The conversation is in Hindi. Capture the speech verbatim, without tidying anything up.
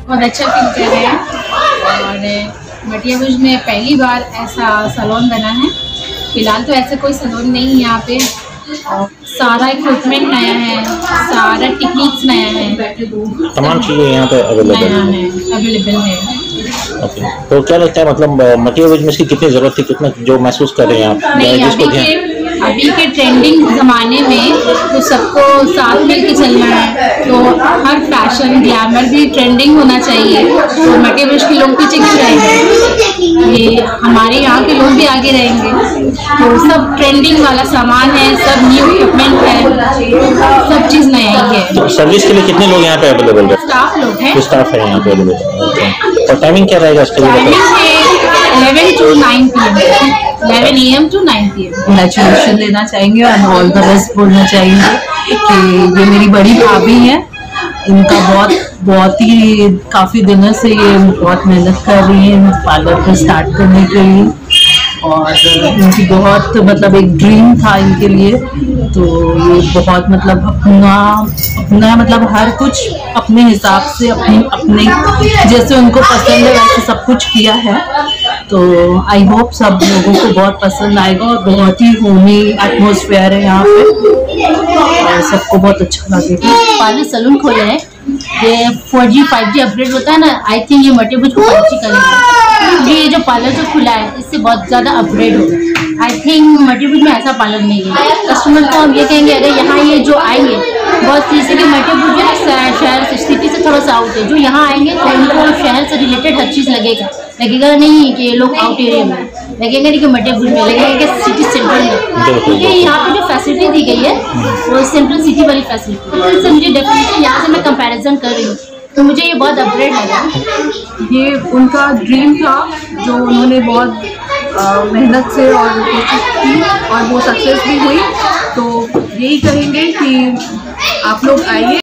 बहुत अच्छा फील कर रहे हैं और मटियाबुर्ज में पहली बार ऐसा सैलून बना है। फिलहाल तो ऐसा कोई सैलून नहीं है यहाँ पे। और सारा इक्विपमेंट नया है, सारा टेक्निक्स नया है, तमाम चीज़ें यहाँ पे अवेलेबल है अवेलेबल है। ओके, तो क्या लगता है मतलब मटियाबुर्ज में इसकी कितनी ज़रूरत थी, कितना जो महसूस कर रहे हैं आप? नहीं, अभी के अभी के ट्रेंडिंग ज़माने में तो सबको साथ मिल के चलना है, तो हर फैशन ग्लैमर भी ट्रेंडिंग होना चाहिए। तो मटियाबुर्ज के लोग पीछे क्यों रहेंगे, ये हमारे यहाँ के लोग भी आगे रहेंगे। तो सब ट्रेंडिंग वाला सामान है, सब न्यू इक्विपमेंट है, सब चीज़ नया ही है। तो सर्विस के लिए कितने लोग यहाँ पे अवेलेबल है? स्टाफ लोग हैं, स्टाफ है यहाँ पे अवेलेबल। और टाइमिंग क्या रहेगा इसका? Eleven to nine P M eleven A M to nine P M congratulation देना चाहेंगे और ऑल द बेस्ट बोलना चाहेंगे कि ये मेरी बड़ी भाभी है। इनका बहुत बहुत ही काफ़ी दिनों से ये बहुत मेहनत कर रही है पार्लर को स्टार्ट करने के लिए, और इनकी बहुत मतलब एक ड्रीम था इनके लिए। तो ये बहुत मतलब अपना अपना मतलब हर कुछ अपने हिसाब से अपने अपने जैसे उनको पसंद है वैसे सब कुछ किया है। तो आई होप सब लोगों को बहुत पसंद आएगा और बहुत ही होमी एटमॉस्फेयर है यहाँ पे और सबको बहुत अच्छा लगेगा। पार्लर सैलून खोले हैं, ये four G five G upgrade होता है ना, आई थिंक ये मटियाबुर्ज को फाइव जी करेगा। ये जो पार्लर जो खुला है इससे बहुत ज़्यादा अपग्रेड होगा। आई थिंक मटियाबुर्ज में ऐसा पार्लर नहीं है। कस्टमर को हम ये कहेंगे अगर यहाँ ये जो आएंगे बहुत चीज़ कि मटियाबुर्ज शहर सिटी से थोड़ा सा आउट है, जो यहाँ आएंगे तो उनको शहर से रिलेटेड हर चीज़ लगेगा लगेगा नहीं कि ये लोग आउट एरिया में लगेगा, नहीं कि मटियाबुर्ज में लगेगा कि सिटी सेंट्रल में, क्योंकि यहाँ पे जो फैसिलिटी दी गई है वो सेंट्रल सिटी वाली फैसिलिटी है। इससे मुझे डेफिनेटली यहाँ से मैं कंपैरिजन कर रही हूँ तो मुझे ये बहुत अपग्रेड लगा। ये उनका ड्रीम था जो उन्होंने बहुत आ, मेहनत से और कोशिश की और वो सक्सेस भी हुई। तो यही कहेंगे कि आप लोग आइए।